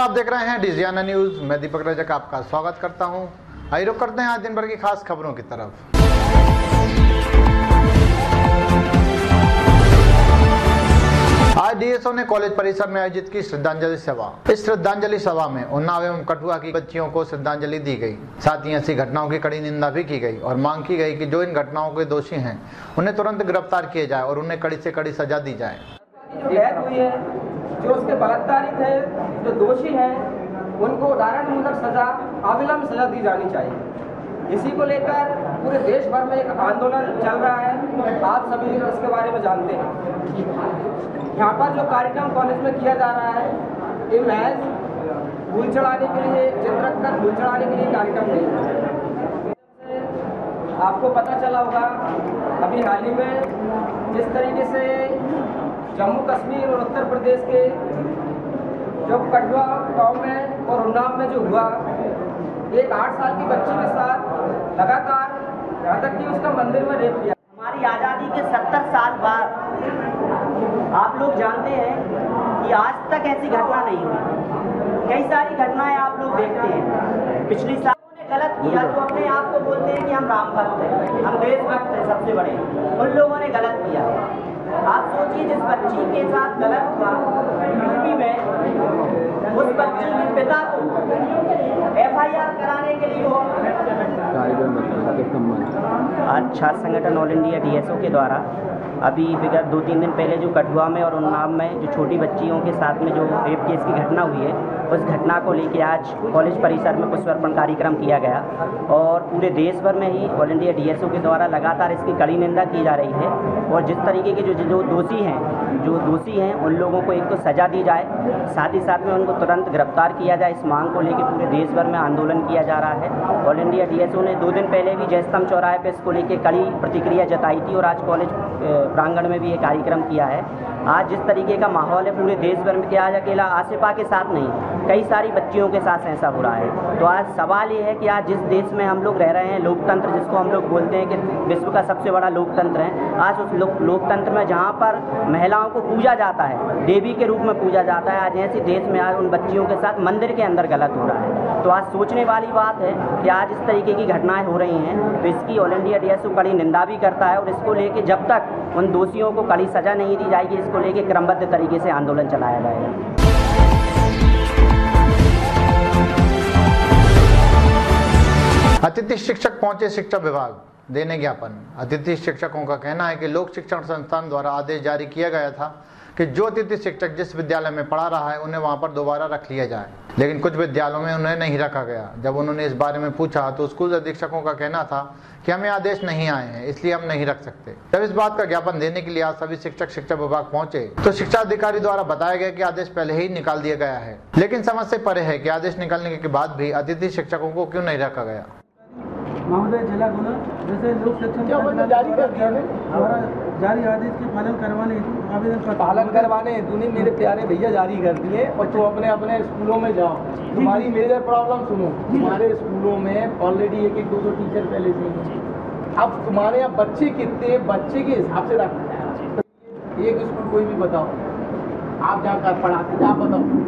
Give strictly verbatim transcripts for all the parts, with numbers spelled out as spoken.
आप देख रहे हैं डिजियाना न्यूज। मैं दीपक रजक आपका स्वागत करता हूं। आइए रुक करते हैं आज दिन भर की खास खबरों की तरफ। आज डीएसओ ने कॉलेज परिसर में आयोजित की श्रद्धांजलि सभा। इस श्रद्धांजलि सभा में उन्नाव एवं कठुआ की बच्चियों को श्रद्धांजलि दी गई। साथ ही ऐसी घटनाओं की कड़ी निंदा भी की गई और मांग की गई कि जो इन घटनाओं के दोषी हैं उन्हें तुरंत गिरफ्तार किए जाए और उन्हें कड़ी से कड़ी सजा दी जाए। जो डेथ हुई है, जो उसके बलात्कारी थे, जो दोषी हैं, उनको उदाहरणमूलक सजा, अविलंब सजा दी जानी चाहिए। इसी को लेकर पूरे देश भर में एक आंदोलन चल रहा है। आप सभी इसके बारे में जानते हैं। यहाँ पर जो कार्यक्रम कॉलेज में किया जा रहा है, ये महज फूल चढ़ाने के लिए, चित्र रखकर फूल चढ़ाने के लिए कार्यक्रम नहीं है। आपको पता चला होगा अभी हाल ही में जिस तरीके से जम्मू कश्मीर और उत्तर प्रदेश के जो कठुआ गांव में और उन्नाव में जो हुआ, एक आठ साल की बच्ची के साथ लगातार यहाँ तक कि उसका मंदिर में रेप किया। हमारी आज़ादी के सत्तर साल बाद आप लोग जानते हैं कि आज तक ऐसी घटना नहीं हुई। कई सारी घटनाएं आप लोग देखते हैं। पिछली साल ने गलत किया, जो अपने आप को बोलते हैं कि हम राम भक्त हैं, हम देशभक्त हैं सबसे बड़े, उन लोगों ने गलत किया। आप सोचिए जिस बच्ची के साथ गलत हुआ यूपी में, उस बच्ची के पिता को एफ आई आर कराने के लिए आज छात्र संगठन all India D S O के द्वारा अभी विगत दो तीन दिन पहले जो कठुआ में और उन्नाव में जो छोटी बच्चियों के साथ में जो रेप केस की घटना हुई है, उस घटना को लेकर आज कॉलेज परिसर में पुष्पार्पण कार्यक्रम किया गया और पूरे देश भर में ही all India D S O के द्वारा लगातार इसकी कड़ी निंदा की जा रही है। और जिस तरीके के जो जो दोषी हैं जो दोषी हैं उन लोगों को एक तो सज़ा दी जाए, साथ ही साथ में उनको तुरंत गिरफ्तार किया जाए। इस मांग को लेकर पूरे देश भर में आंदोलन किया जा रहा है। All India D S O ने दो दिन पहले भी जयस्तंभ चौराहे पर इसको लेकर कड़ी प्रतिक्रिया जताई थी और आज कॉलेज प्रांगण में भी ये कार्यक्रम किया है। आज जिस तरीके का माहौल है पूरे देश भर में, कि आज अकेला आसिफा के साथ नहीं, कई सारी बच्चियों के साथ ऐसा हो रहा है। तो आज सवाल ये है कि आज जिस देश में हम लोग रह रहे हैं, लोकतंत्र जिसको हम लोग बोलते हैं कि विश्व का सबसे बड़ा लोकतंत्र है, आज उस लोक लोकतंत्र में जहाँ पर महिलाओं को पूजा जाता है, देवी के रूप में पूजा जाता है, आज ऐसे देश में आज उन बच्चियों के साथ मंदिर के अंदर गलत हो रहा है। तो आज सोचने वाली बात है कि आज इस तरीके की घटनाएं हो रही हैं, तो इसकी all India D S O कड़ी निंदा भी करता है और इसको लेके जब तक उन दोषियों को कड़ी सजा नहीं दी जाएगी, इसको लेके क्रमबद्ध तरीके से आंदोलन चलाया जाएगा। अतिथि शिक्षक पहुंचे शिक्षा विभाग देने ज्ञापन। अतिथि शिक्षकों का कहना है कि लोक शिक्षण संस्थान द्वारा आदेश जारी किया गया था कि जो अतिथि शिक्षक जिस विद्यालय में पढ़ा रहा है उन्हें वहां पर दोबारा रख लिया जाए, लेकिन कुछ विद्यालयों में उन्हें नहीं रखा गया। जब उन्होंने इस बारे में पूछा तो स्कूल अधीक्षकों का कहना था कि हमें आदेश नहीं आए हैं, इसलिए हम नहीं रख सकते। जब इस बात का ज्ञापन देने के लिए आज सभी शिक्षक शिक्षा विभाग पहुंचे तो शिक्षा अधिकारी द्वारा बताया गया कि आदेश पहले ही निकाल दिया गया है, लेकिन समझ से परे है कि आदेश निकलने के बाद भी अतिथि शिक्षकों को क्यों नहीं रखा गया। महोदय जिला गुना जैसे लोक शिक्षण जारी कर दिया है, हमारा जारी आदेश के पालन करवाने हेतु आवेदन पर पालन करवाने हेतु नहीं मेरे प्यारे भैया जारी कर दिए और तो अपने अपने स्कूलों में जाओ। तुम्हारी मेजर प्रॉब्लम सुनो, तुम्हारे स्कूलों में ऑलरेडी एक एक दो दो टीचर पहले से, अब तुम्हारे यहाँ बच्चे कितने, बच्चे के हिसाब से रखना। एक स्कूल कोई भी बताओ आप जहाँ कर पढ़ाते आप बताओ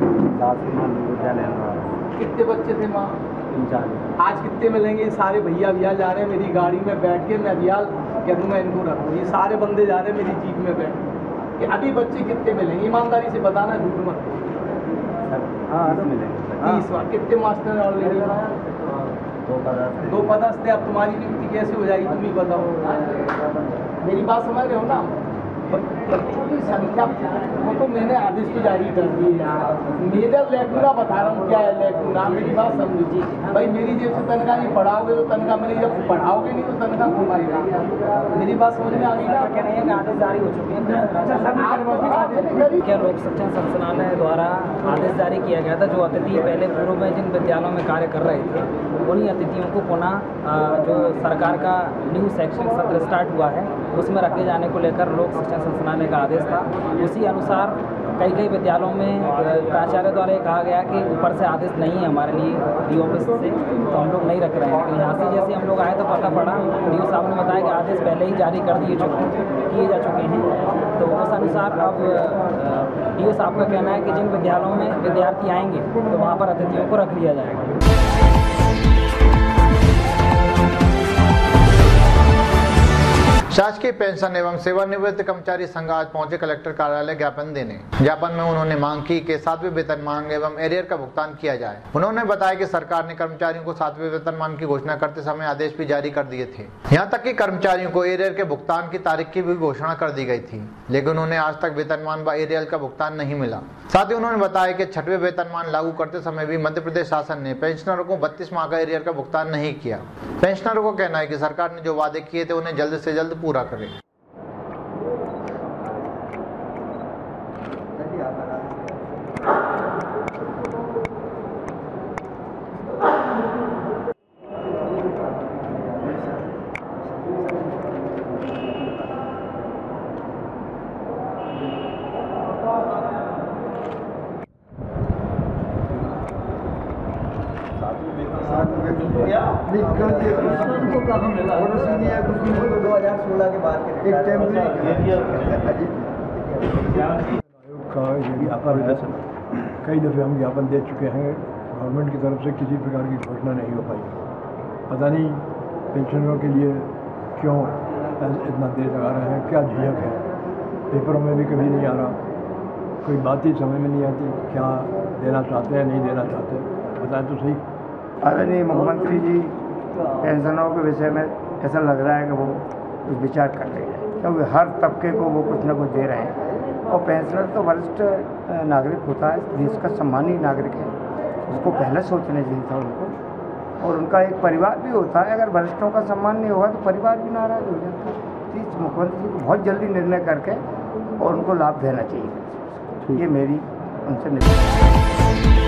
कितने बच्चे थे वहाँ, आज कितने मिलेंगे। सारे भैया भैया जा रहे हैं मेरी गाड़ी में बैठ के, मैं भैया कह दूँ मैं इनको रखूँ, ये सारे बंदे जा रहे हैं मेरी जीप में बैठ के। कि अभी बच्चे कितने मिलेंगे, ईमानदारी से बताना, झूठ मत। तीस बार कितने मास्टर ऑलरेडी दो पदस्थ थे, अब तुम्हारी नियुक्ति कैसे हो जाएगी तुम ही बताओ। मेरी बात समझ रहे हो ना। बच्चों की संख्या वो तो मैंने आदेश तो जारी कर दी है। मेजर लैकुना बता रहा हूँ क्या है लैकुना, मेरी बात समझिए भाई। मेरी जेब से तनख्वाह नहीं पढ़ाओगे तो तनख्वाह मेरी, जब पढ़ाओगे नहीं तो तनख्वाह कौन पाएगा। मेरी बात समझ में आ गई ना। कह रहे हैं आदेश जारी हो चुके हैं। क्या लोक शिक्षण संस्थानालय द्वारा आदेश जारी किया गया था, जो अतिथि पहले पूर्व में जिन विद्यालयों में कार्य कर रहे थे उन्हीं अतिथियों को पुनः जो सरकार का न्यू शैक्षणिक सत्र स्टार्ट हुआ है उसमें रखे जाने को लेकर लोक शिक्षण संस्थानालय का आदेश था। उसी अनुसार कई कई विद्यालयों में प्राचार्य द्वारा ये कहा गया कि ऊपर से आदेश नहीं है हमारे लिए डी ऑफिस से, तो हम लोग नहीं रख रहे हैं। लेकिन यहाँ से जैसे हम लोग आए तो पता पड़ा, डी ओ साहब ने बताया कि आदेश पहले ही जारी कर दिए चुके किए जा चुके हैं। तो उस अनुसार अब डीओ साहब का कहना है कि जिन विद्यालयों में विद्यार्थी आएंगे तो वहाँ पर अतिथियों को रख लिया जाएगा। शासकीय पेंशन एवं सेवानिवृत्त कर्मचारी संघ आज पहुंचे कलेक्टर कार्यालय ज्ञापन देने। ज्ञापन में उन्होंने मांग की कि सातवें वेतनमान एवं एरियर का भुगतान किया जाए। उन्होंने बताया कि सरकार ने कर्मचारियों को सातवें वेतनमान की घोषणा करते समय आदेश भी जारी कर दिए थे। यहां तक कि कर्मचारियों को एरियर के भुगतान की तारीख की भी घोषणा कर दी गई थी, लेकिन उन्हें आज तक वेतनमान व एरियर का भुगतान नहीं मिला। साथ ही उन्होंने बताया कि छठवें वेतनमान लागू करते समय भी मध्य प्रदेश शासन ने पेंशनरों को बत्तीस माह का एरियर का भुगतान नहीं किया। पेंशनरों को कहना है कि सरकार ने जो वादे किए थे उन्हें जल्द से जल्द पूरा करें। दो हजार सोलह के बाद का ज्ञापन कई दफ़े हम ज्ञापन दे चुके हैं। गवर्नमेंट की तरफ से किसी प्रकार की घोषणा नहीं हो पाई। पता नहीं पेंशनरों के लिए क्यों इतना देर लगा रहे हैं, क्या झिझक है। पेपरों में भी कभी नहीं आ रहा, कोई बात ही समझ में नहीं आती, क्या देना चाहते हैं नहीं देना चाहते, बताएं तो सही। आदरणीय मुख्यमंत्री जी पेंशनों के विषय में ऐसा लग रहा है कि वो कुछ विचार कर रहे हैं, क्योंकि हर तबके को वो कुछ ना कुछ दे रहे हैं। और पेंशनर तो वरिष्ठ नागरिक होता है, देश का सम्मानीय नागरिक है, उसको पहले सोचना चाहिए था उनको। और उनका एक परिवार भी होता है, अगर वरिष्ठों का सम्मान नहीं होगा तो परिवार भी नाराज हो जाता है। इस मुख्यमंत्री जी को बहुत जल्दी निर्णय करके और उनको लाभ देना चाहिए, ये मेरी उनसे निवेदन।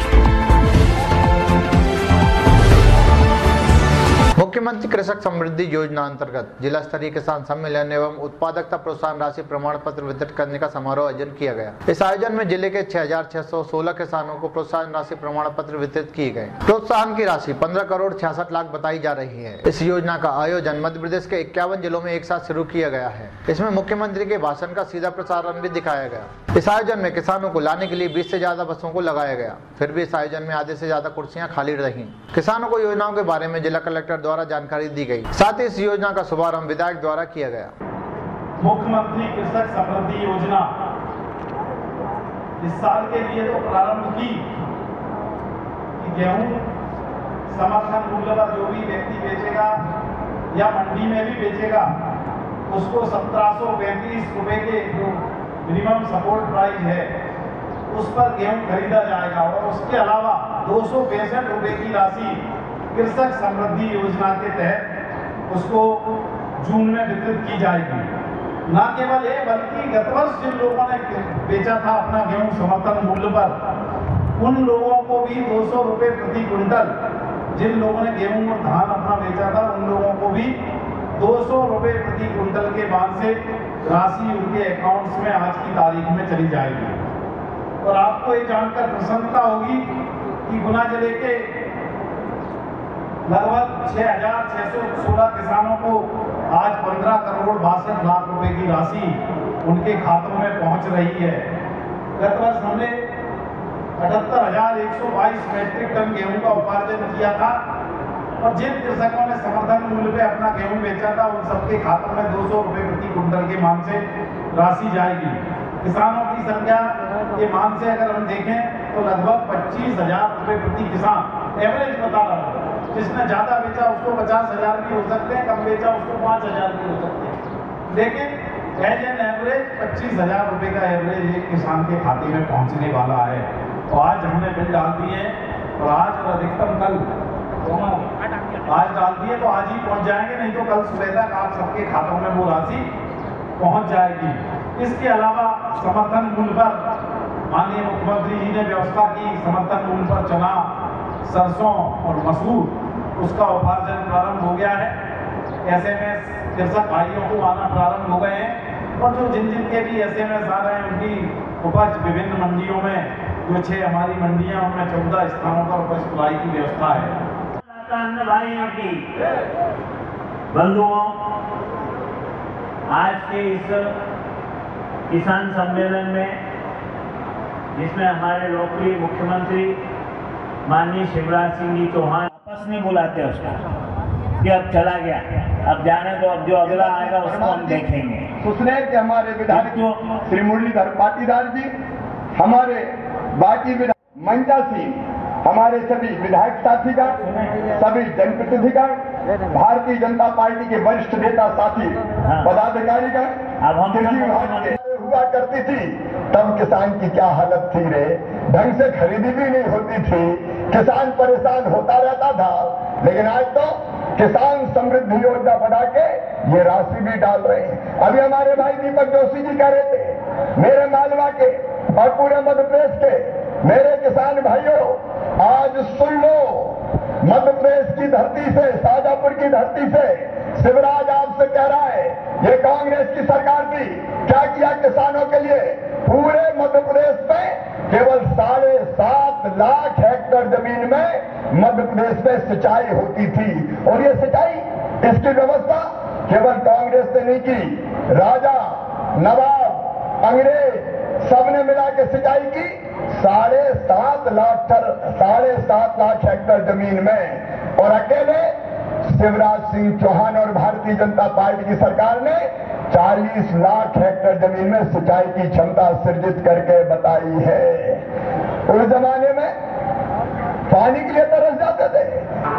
मुख्यमंत्री कृषक समृद्धि योजना अंतर्गत जिला स्तरीय किसान सम्मेलन एवं उत्पादकता प्रोत्साहन राशि प्रमाण पत्र वितरित करने का समारोह आयोजन किया गया। इस आयोजन में जिले के छह हजार छह सौ सोलह किसानों को प्रोत्साहन राशि प्रमाण पत्र वितरित किए गए। प्रोत्साहन की राशि पंद्रह करोड़ छियासठ लाख बताई जा रही है। इस योजना का आयोजन मध्य प्रदेश के इक्यावन जिलों में एक साथ शुरू किया गया है। इसमें मुख्यमंत्री के भाषण का सीधा प्रसारण भी दिखाया गया। इस आयोजन में किसानों को लाने के लिए बीस से ज्यादा बसों को लगाया गया, फिर भी इस आयोजन में आधे से ज्यादा कुर्सियां खाली रहीं। किसानों को योजनाओं के बारे में जिला कलेक्टर द्वारा जानकारी दी गई। साथ ही इस योजना का शुभारंभ विधायक द्वारा किया गया। मुख्यमंत्री कृषक समृद्धि योजना इस साल के लिए तो प्रारंभ की कि गेहूं समर्थन मूल्य पर जो भी व्यक्ति बेचेगा या मंडी में भी बेचेगा उसको सत्रह सौ पैंतीस रुपए के जो मिनिमम सपोर्ट प्राइस है उस पर गेहूं खरीदा जाएगा। और उसके अलावा दो सौ पैंसठ रुपए की राशि कृषक समृद्धि योजना के तहत उसको जून में वितरित की जाएगी। न केवल ये बल्कि गत वर्ष जिन लोगों ने बेचा था अपना गेहूं समर्थन मूल्य पर, उन लोगों को भी दो सौ रुपये प्रति क्विंटल, जिन लोगों ने गेहूं और धान अपना बेचा था उन लोगों को भी दो सौ रुपये प्रति क्विंटल के बाद से राशि उनके अकाउंट्स में आज की तारीख में चली जाएगी। और आपको ये जानकर प्रसन्नता होगी कि गुना जिले के लगभग छह हजार छह सौ सोलह किसानों को आज पंद्रह करोड़ बासठ लाख रुपए की राशि उनके खातों में पहुंच रही है। गत वर्ष हमने अठहत्तर हजार एक सौ बाईस मैट्रिक टन गेहूं का उपार्जन किया था और जिन कृषकों ने समर्थन मूल्य पे अपना गेहूं बेचा था उन सबके खातों में दो सौ रुपये प्रति क्विंटल के मान से राशि जाएगी। किसानों की संख्या के मान से अगर हम देखें तो लगभग पच्चीस हजार रुपये प्रति किसान एवरेज बता रहा है। जिसने ज्यादा बेचा उसको पचास हजार भी हो सकते हैं, कम बेचा उसको पाँच हजार भी हो सकते हैं, लेकिन एज एन एवरेज पच्चीस हजार रुपये का एवरेज एक किसान के खाते में पहुंचने वाला है। तो आज हमने बिल डाल दिए और आज और अधिकतम कल दोनों आज डाल दिए तो आज ही पहुंच जाएंगे, नहीं तो कल सुबह तक आप सबके खातों में वो राशि पहुंच जाएगी। इसके अलावा समर्थन मूल्य पर माननीय मुख्यमंत्री जी ने व्यवस्था की, समर्थन मूल्य पर चना, सरसों और मसूर उसका उपार्जन प्रारंभ हो गया है। एसएमएस कृषक भाइयों को आना प्रारंभ हो गए हैं और जो जिन जिन के भी एसएमएस आ रहे हैं उनकी उपज विभिन्न मंडियों में, जो छह हमारी मंडियां उनमें चौदह स्थानों पर उपज सप्लाई की व्यवस्था है। भाइयों की बंधुओं, आज के इस किसान सम्मेलन में जिसमें हमारे लोकप्रिय मुख्यमंत्री माननीय शिवराज सिंह जी चौहान वापस नहीं बुलाते उसको कि अब चला गया, अब जाने दो, अब जो अगला आएगा उसको हम देखेंगे। सुसनेर के हमारे विधायक श्री मुरलीधर पाटीदार जी, हमारे बाकी विधायक मंजा सिंह, हमारे सभी विधायक साथीगण, सभी जनप्रतिनिधिगण, भारतीय जनता पार्टी के वरिष्ठ नेता साथी पदाधिकारीगण, कृषि विभाग के हुआ करती थी तब किसान की क्या हालत थी रे, ढंग से खरीदी भी नहीं होती थी, किसान परेशान होता रहता था। लेकिन आज तो किसान समृद्धि योजना बना के ये राशि भी डाल रहे हैं। अभी हमारे भाई दीपक जोशी जी कह रहे थे, मेरे मालवा के और पूरे मध्य प्रदेश के मेरे किसान भाइयों, आज सुन लो, मध्य प्रदेश की धरती से, शाजापुर की धरती से शिवराज आपसे कह रहा है, ये कांग्रेस की सरकार थी, क्या किया किसानों के लिए? पूरे मध्य प्रदेश में केवल साढ़े सात लाख हेक्टेयर जमीन में मध्य प्रदेश में सिंचाई होती थी, और ये सिंचाई, इसकी व्यवस्था केवल कांग्रेस ने नहीं की, राजा, नवाब, अंग्रेज सबने मिला के सिंचाई की साढ़े सात लाख साढ़े सात लाख हेक्टेयर जमीन में, और अकेले शिवराज सिंह चौहान और भारतीय जनता पार्टी की सरकार ने चालीस लाख हेक्टेयर जमीन में सिंचाई की क्षमता सृजित करके बताई है। उस जमाने में पानी के लिए तरस जाते थे।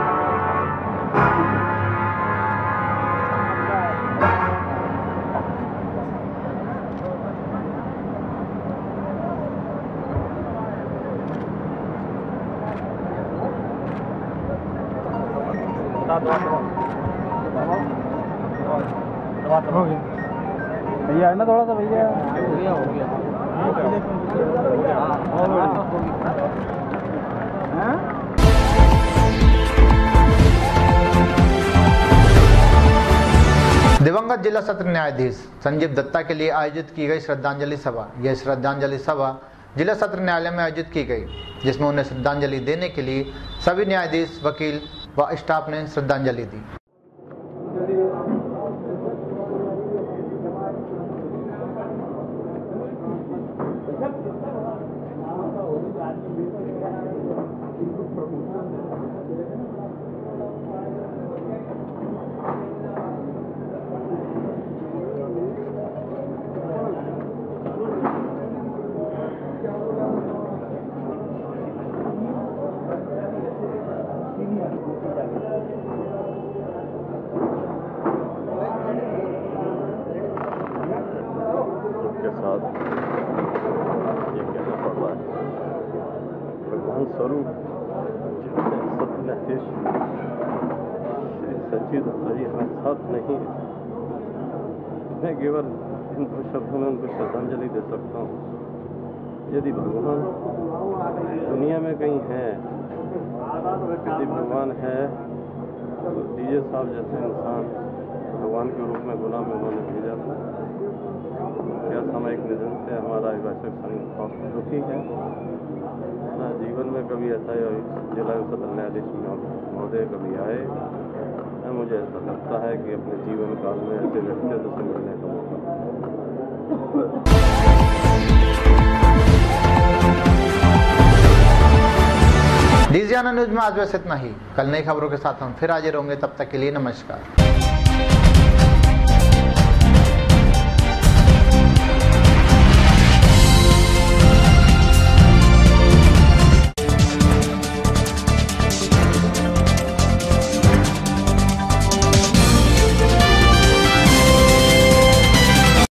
हो गया भैया, है ना थोड़ा सा भैया, हो गया हो गया दिवंगत जिला सत्र न्यायाधीश संजीव दत्ता के लिए आयोजित की गई श्रद्धांजलि सभा। यह श्रद्धांजलि सभा जिला सत्र न्यायालय में आयोजित की गई, जिसमें उन्हें श्रद्धांजलि देने के लिए सभी न्यायाधीश, वकील व स्टाफ ने श्रद्धांजलि दी। के साथ ये कहना पड़ रहा है, भगवान स्वरूप सत्य न्यायाधीश श्री संजीव दत्ता जी हमारे साथ नहीं है। मैं केवल इन दो शब्दों में उनको श्रद्धांजलि दे सकता हूँ। यदि भगवान दुनिया में कहीं है, यदि भगवान है तो डीजे साहब जैसे इंसान भगवान के रूप में गुनाह में उन्होंने भेजा था। क्या सामयिक निधन से हमारा वैश्विक संघ दुखी है ना, जीवन में कभी ऐसा जिला सत्र न्यायाधीश महोदय कभी आए ना, मुझे ऐसा लगता है कि अपने जीवन काल में ऐसे व्यक्तित्व से मिलने का मौका। डीजीआना न्यूज में आज बस इतना ही। कल नई खबरों के साथ हम फिर हाजिर होंगे, तब तक के लिए नमस्कार।